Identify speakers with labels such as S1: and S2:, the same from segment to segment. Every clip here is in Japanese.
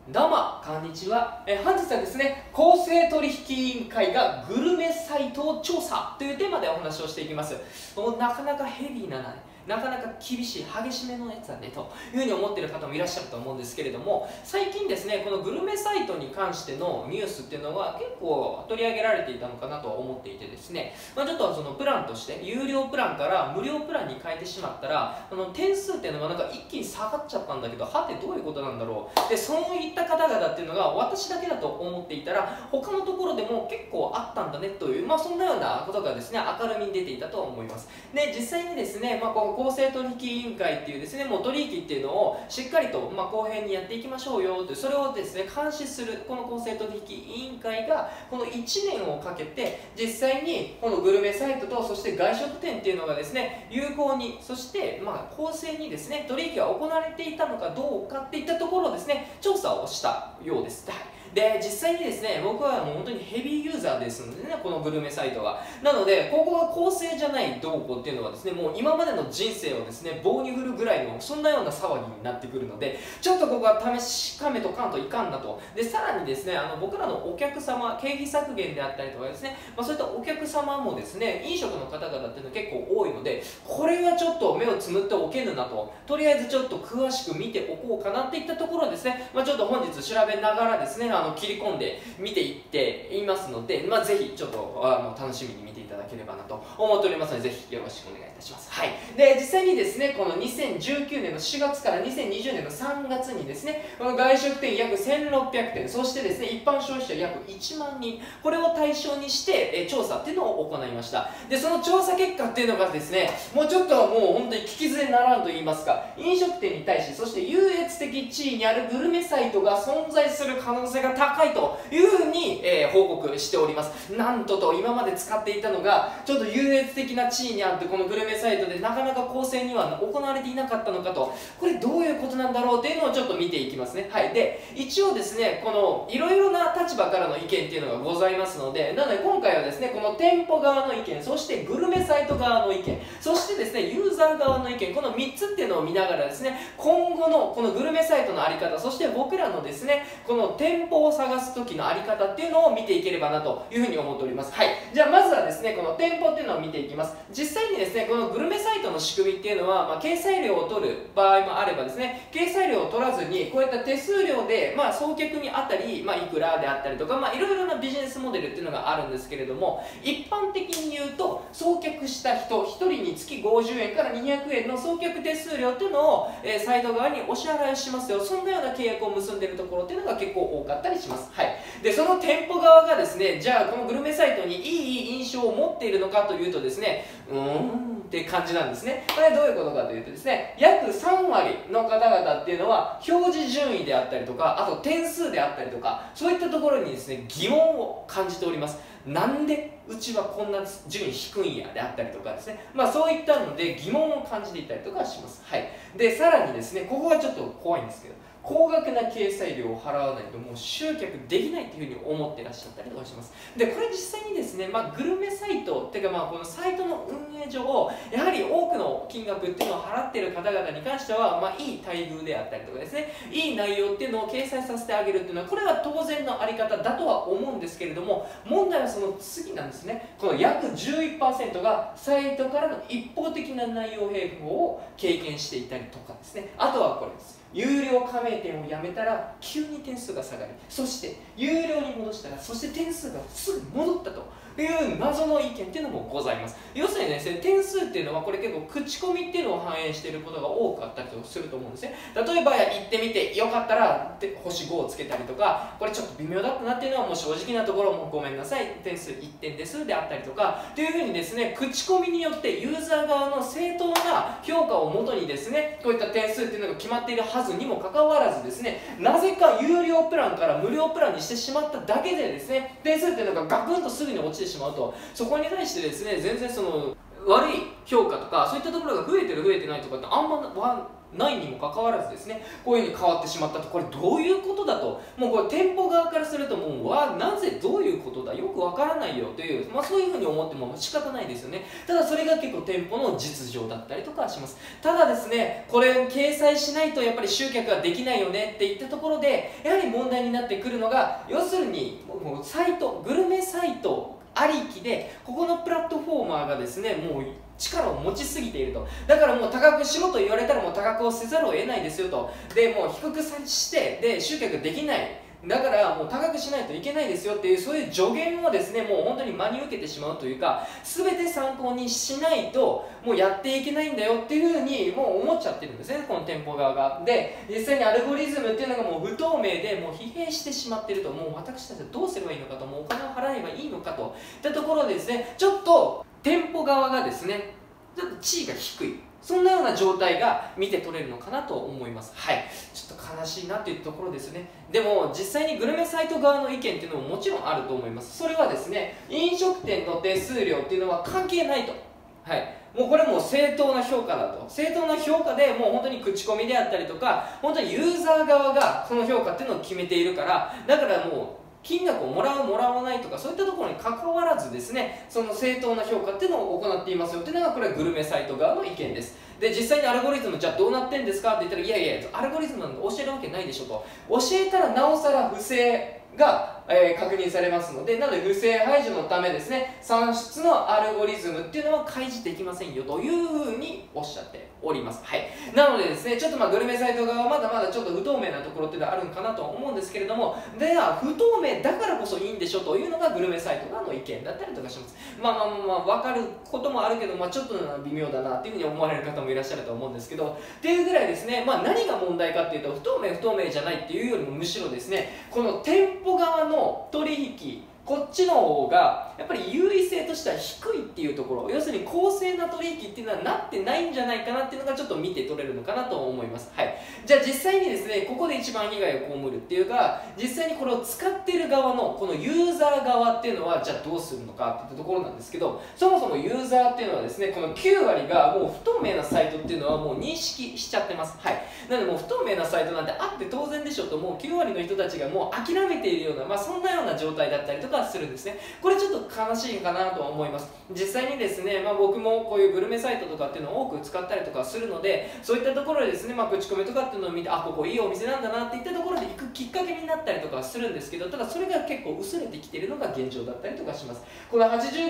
S1: どうもこんにちは。本日はですね、公正取引委員会がグルメサイトを調査というテーマでお話をしていきます。もうなかなかヘビーななかなか厳しい激しめのやつだねというふうに思っている方もいらっしゃると思うんですけれども、最近ですねこのグルメサイトに関してのニュースっていうのは結構取り上げられていたのかなと思っていてですね、ちょっとそのプランとして有料プランから無料プランに変えてしまったら点数っていうのがなんか一気に下がっちゃったんだけど、はてどういうことなんだろう。でそういった方々っていうのが私だけだと思っていたら、他のところでも結構あったんだねという、そんなようなことがですね明るみに出ていたと思います。で実際にですね、この公正取引委員会っていうですねもう取引っていうのをしっかりと公平にやっていきましょうよという、それをですね監視するこの公正取引委員会がこの1年をかけて実際にこのグルメサイトとそして外食店っていうのがですね有効に、そして公正にですね取引が行われていたのかどうかっていったところをですね調査をしたようです。で実際にですね僕はもう本当にヘビーユーザーですのでね、このグルメサイトが。なのでここが公正じゃないどうこうっていうのはですねもう今までの人生をですね棒に振るぐらいのそんなような騒ぎになってくるので、ちょっとここは試しかめとかんといかんなと。でさらにですね僕らのお客様、経費削減であったりとかですね、そういったお客様もですね飲食の方々っていうのは結構多いので、これはちょっと目をつむっておけぬなと、とりあえずちょっと詳しく見ておこうかなっていったところですね、ちょっと本日調べながらですね切り込んで見ていっていますので、ぜひちょっと楽しみに見ていただければなと思っておりますので、ぜひよろしくお願いいたします。はい、で実際にですねこの2019年の4月から2020年の3月にですねこの外食店約1600店、そしてですね一般消費者約1万人、これを対象にして調査っていうのを行いました。でその調査結果っていうのがですねもうちょっともう本当に聞き捨てならんと言いますか、飲食店に対しそして優越的地位にあるグルメサイトが存在する可能性が高いというふうに、報告しております。なんと今まで使っていたのがちょっと優越的な地位にあってこのグルメサイトでなかなか公正には行われていなかったのかと、これどういうことなんだろうというのをちょっと見ていきますね。はい、で一応ですねこのいろいろな立場からの意見っていうのがございますので、なので今回はですねこの店舗側の意見、そしてグルメサイト側の意見、そしてですねユーザー側の意見、この3つっていうのを見ながらですね今後のこのグルメサイトの在り方、そして僕らのですねこの店舗を探す時の在り方っていうのを見ていければなというふうに思っております。はい、じゃあまずはですねこの店舗っていうのを見ていきます。実際にですねこのグルメサイトの仕組みっていうのは、掲載料を取る場合もあればですね掲載料を取らずにこういった手数料で、送客にあたり、いくらであったりとか、いろいろなビジネスモデルっていうのがあるんですけれども、一般的に言うと送客した人1人につき50円から200円の送客手数料っていうのを、サイト側にお支払いをしますよ、そんなような契約を結んでいるところっていうのが結構多かったりします。はい、でその店舗側がですねじゃあこのグルメサイトにいい印象を持っているのかというとですねって感じなんですね。これはどういうことかというとですね約3割の方々っていうのは表示順位であったりとか、あと点数であったりとか、そういったところにですね疑問を感じております。なんでうちはこんな順位低いんやであったりとかですね、そういったので疑問を感じていたりとかします。はい、でさらにですねここがちょっと怖いんですけど、高額な掲載料を払わないともう集客できないというふうに思ってらっしゃったりとかします。でこれ実際にですね、グルメサイトっていうかこのサイトの運営上やはり多くの金額っていうのを払っている方々に関しては、いい待遇であったりとかですねいい内容っていうのを掲載させてあげるっていうのはこれは当然のあり方だとは思うんですけれども、問題はその次なんですね。この約11% がサイトからの一方的な内容変更を経験していたりとかですね、あとはこれです。有料加盟店をやめたら急に点数が下がり、そして有料に戻したらそして点数がすぐ戻ったという謎の意見っていうのもございます。要するにですね点数っていうのはこれ結構口コミっていうのを反映していることが多かったりすると思うんですね。例えば行ってみてよかったら星5をつけたりとか、これちょっと微妙だったなっていうのはもう正直なところもごめんなさい点数1点ですであったりとかというふうにですね口コミによってユーザー側の正当な評価をもとにですねこういった点数っていうのが決まっているはずにもかかわらずですね、なぜか有料プランから無料プランにしてしまっただけでですね点数っていうのがガクンとすぐに落ちてしまうと、そこに対してですね全然その悪い評価とかそういったところが増えてる増えてないとかってあんまないにもかかわらずですね、こういう風に変わってしまったと、これどういうことだと、もうこれ店舗側からするともうなぜどういうことだ、よくわからないよという、そういう風に思っても仕方ないですよね。ただそれが結構店舗の実情だったりとかします。ただですね、これ掲載しないとやっぱり集客ができないよねっていったところで、やはり問題になってくるのが、要するにもうサイト、グルメサイトありきで、ここのプラットフォーマーがですね、もう力を持ちすぎていると。だからもう高くしろと言われたらもう高くをせざるを得ないですよと。でもう低くしてで集客できない、だからもう高くしないといけないですよっていう、そういう助言をですね、もう本当に真に受けてしまうというか、全て参考にしないともうやっていけないんだよっていうふうにもう思っちゃってるんですね、この店舗側が。で実際にアルゴリズムっていうのがもう不透明でもう疲弊してしまっていると、もう私たちはどうすればいいのかと、もうお金を払えばいいのかといったところでですね、ちょっと店舗側がですね、ちょっと地位が低い、そんなような状態が見て取れるのかなと思います。はい、ちょっと悲しいなというところですね。でも実際にグルメサイト側の意見っていうのももちろんあると思います。それはですね、飲食店の手数料っていうのは関係ないと。はい、もうこれも正当な評価だと。正当な評価でもう本当に口コミであったりとか、本当にユーザー側がその評価っていうのを決めているから、だからもう金額をもらうもらわないとか、そういったところに関わらずですね、その正当な評価っていうのを行っていますよっていうのが、これはグルメサイト側の意見です。で実際にアルゴリズムじゃあどうなってんですかって言ったら、いやいやアルゴリズムなんて教えるわけないでしょと。教えたらなおさら不正が、確認されますので、なので不正排除のためですね、算出のアルゴリズムっていうのは開示できませんよというふうにおっしゃっております。はい、なのでですね、ちょっとグルメサイト側はまだまだちょっと不透明なところっていうのはあるのかなと思うんですけれども、では不透明だからこそいいんでしょというのがグルメサイト側の意見だったりとかします。分かることもあるけど、ちょっと微妙だなっていうふうに思われる方もいらっしゃると思うんですけど、っていうぐらいですね、何が問題かっていうと、不透明じゃないっていうよりも、むしろですね、この店舗側の取引、こっちの方がやっぱり優位性としては低いっていうところ、要するに公正な取引っていうのはなってないんじゃないかなっていうのがちょっと見て取れるのかなと思います。はい、じゃあ実際にですね、ここで一番被害を被るっていうか、実際にこれを使っている側のこのユーザー側っていうのはじゃあどうするのかっていったところなんですけど、そもそもユーザーっていうのはですね、この9割がもう不透明なサイトっていうのはもう認識しちゃってます。はい、なのでもう不透明なサイトなんてあって当然でしょと、もう9割の人たちがもう諦めているような、そんなような状態だったりとかするんですね。これちょっと悲しいかなとは思います。実際にですね、僕もこういうグルメサイトとかっていうのを多く使ったりとかするので、そういったところでですね、口コミとかっていうのを見て、ここいいお店なんだなっていったところで行くきっかけになったりとかするんですけど、ただそれが結構薄れてきているのが現状だったりとかします。この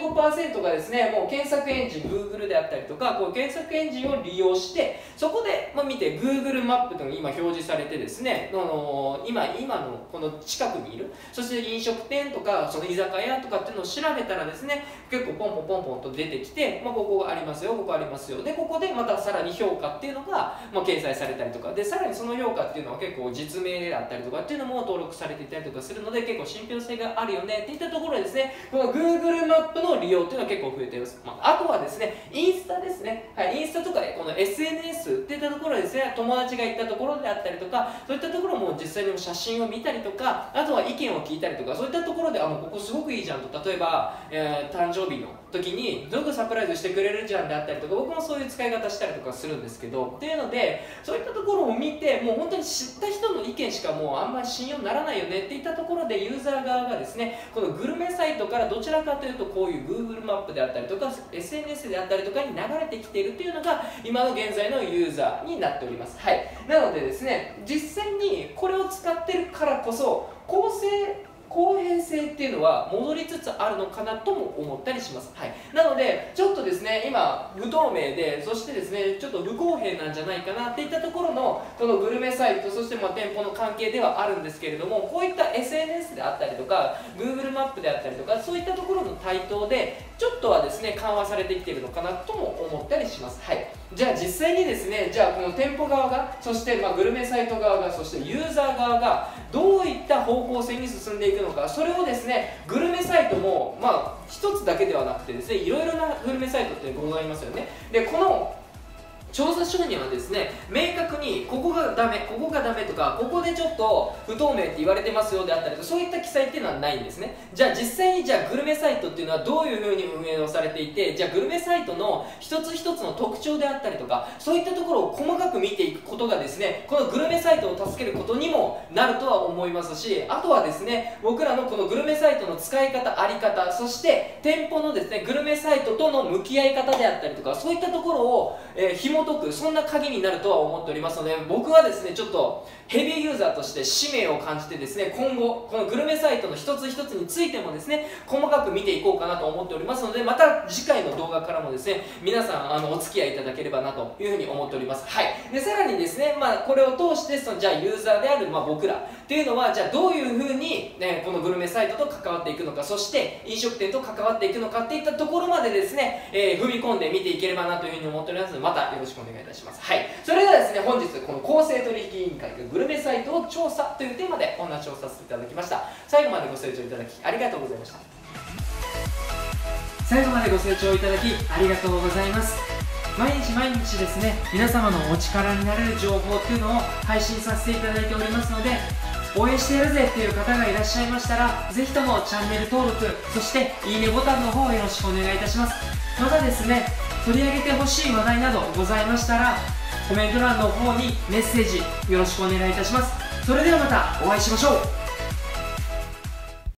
S1: 85% がですね、もう検索エンジン Google であったりとか、こう検索エンジンを利用してそこで見て Google マップというのが今表示されてですね、今のこの近くにいる、そして飲食店とかその居酒屋とかっていうのを調べたらですね、結構ポンポンと出てきて、ここがありますよ、ここありますよ、でここでまたさらに評価っていうのが、掲載されたりとかで、さらにその評価っていうのは結構実名だったりとかっていうのも登録されていたりとかするので、結構信憑性があるよねっていったところでですね、この Google マップの利用っていうのは結構増えています。あとはですね、インスタですね、はい、インスタとかこの SNS っていったところでですね、友達が行ったところであったりとか、そういったところも実際に写真を見たりとか、あとは意見を聞いたりとか、そういったところでここすごくいいじゃんと、例えば、誕生日の時にすごくサプライズしてくれるじゃんであったりとか、僕もそういう使い方したりとかするんですけど、っていうのでそういったところを見て、もう本当に知った人の意見しかもうあんまり信用にならないよねっていったところで、ユーザー側がですね、このグルメサイトからどちらかというとこういう Google マップであったりとか SNS であったりとかに流れてきているっていうのが今の現在のユーザーになっております。はい、なのでですね、実際にこれを使ってるからこそ公平性っていうのは戻りつつあるのかなとも思ったりします。はい、なのでちょっとですね、今不透明で、そしてですねちょっと不公平なんじゃないかなっていったところのこのグルメサイト、そして店舗の関係ではあるんですけれども、こういった SNS であったりとか Google マップであったりとか、そういったところの台頭でちょっとはですね緩和されてきているのかなとも思ったりします。はい、じゃあ実際にですね、じゃあこの店舗側が、そしてグルメサイト側が、そしてユーザー側がどういった方向性に進んでいくのか、それをですね、グルメサイトも一つだけではなくてですね、いろいろなグルメサイトってございますよね。でこの調査書にはですね、明確にここがダメ、ここがダメとか、ここでちょっと不透明って言われてますよであったりとか、そういった記載っていうのはないんですね。じゃあ実際にグルメサイトっていうのはどういう風に運営をされていて、グルメサイトの一つ一つの特徴であったりとか、そういったところを細かく見ていくことがですね、このグルメサイトを助けることにもなるとは思いますし、あとはですね、僕らのこのグルメサイトの使い方、あり方、そして店舗のですね、グルメサイトとの向き合い方であったりとか、そういったところを、紐解く、そんな鍵になるとは思っておりますので、僕はですね、ちょっとヘビーユーザーとして使命を感じてですね、今後このグルメサイトの一つ一つについてもですね、細かく見ていこうかなと思っておりますので、また次回の動画からもですね、皆さんお付き合いいただければなというふうに思っております。はい。でさらにですね、これを通してじゃあユーザーである僕らっていうのは、じゃあどういうふうに、このグルメサイトと関わっていくのか、そして飲食店と関わっていくのかっていったところまでですね、踏み込んで見ていければなというふうに思っておりますので、またよろしくお願いいたします。はい。それではですね、本日この公正取引委員会がグルメサイトを調査というテーマでお話をさせていただきました。最後までご清聴いただきありがとうございました。最後までご清聴いただきありがとうございます。毎日毎日ですね、皆様のお力になれる情報っていうのを配信させていただいておりますので、応援してやるぜっていう方がいらっしゃいましたら、ぜひともチャンネル登録、そしていいねボタンの方よろしくお願いいたします。またですね、取り上げてほしい話題などございましたら、コメント欄の方にメッセージよろしくお願いいたします。それではまたお会いしましょう。